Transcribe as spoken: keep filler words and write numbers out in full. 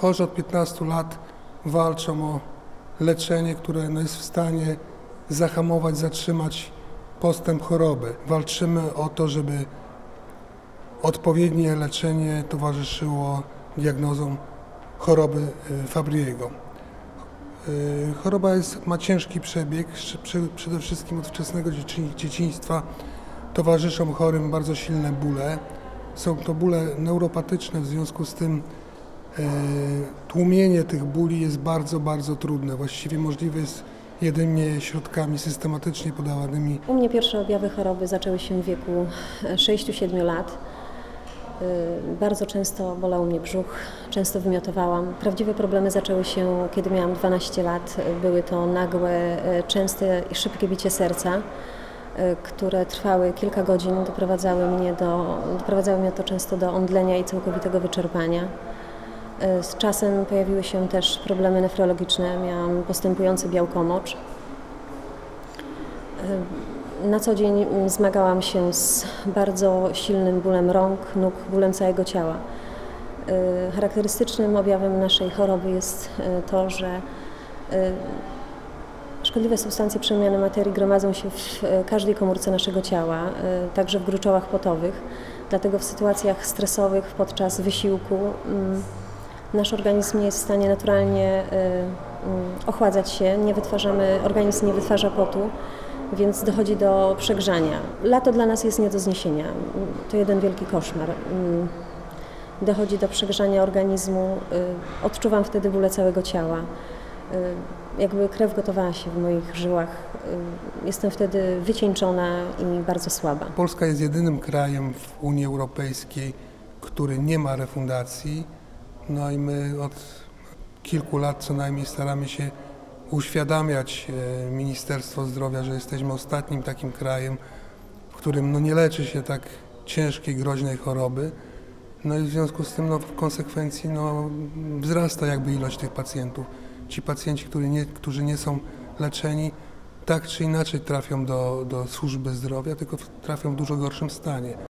chorzy od piętnastu lat walczą o leczenie, które no jest w stanie zahamować, zatrzymać postęp choroby. Walczymy o to, żeby odpowiednie leczenie towarzyszyło diagnozom choroby Fabriego. Choroba jest, ma ciężki przebieg, przede wszystkim od wczesnego dzieciństwa towarzyszą chorym bardzo silne bóle. Są to bóle neuropatyczne, w związku z tym e, tłumienie tych bóli jest bardzo, bardzo trudne. Właściwie możliwe jest jedynie środkami systematycznie podawanymi. U mnie pierwsze objawy choroby zaczęły się w wieku sześciu siedmiu lat. Bardzo często bolał mnie brzuch, często wymiotowałam. Prawdziwe problemy zaczęły się, kiedy miałam dwanaście lat. Były to nagłe, częste i szybkie bicie serca, które trwały kilka godzin, doprowadzały mnie, do, doprowadzały mnie to często do omdlenia i całkowitego wyczerpania. Z czasem pojawiły się też problemy nefrologiczne, miałam postępujący białkomocz. Na co dzień zmagałam się z bardzo silnym bólem rąk, nóg, bólem całego ciała. Charakterystycznym objawem naszej choroby jest to, że szkodliwe substancje przemiany materii gromadzą się w każdej komórce naszego ciała, także w gruczołach potowych. Dlatego w sytuacjach stresowych podczas wysiłku nasz organizm nie jest w stanie naturalnie ochładzać się, nie wytwarzamy, organizm nie wytwarza potu, więc dochodzi do przegrzania. Lato dla nas jest nie do zniesienia, to jeden wielki koszmar. Dochodzi do przegrzania organizmu, odczuwam wtedy bóle całego ciała. Jakby krew gotowała się w moich żyłach. Jestem wtedy wycieńczona i bardzo słaba. Polska jest jedynym krajem w Unii Europejskiej, który nie ma refundacji. No i my od kilku lat co najmniej staramy się uświadamiać Ministerstwo Zdrowia, że jesteśmy ostatnim takim krajem, w którym no nie leczy się tak ciężkiej, groźnej choroby. No i w związku z tym no, w konsekwencji no, wzrasta jakby ilość tych pacjentów. Ci pacjenci, którzy nie, którzy nie są leczeni, tak czy inaczej trafią do, do służby zdrowia, tylko trafią w dużo gorszym stanie.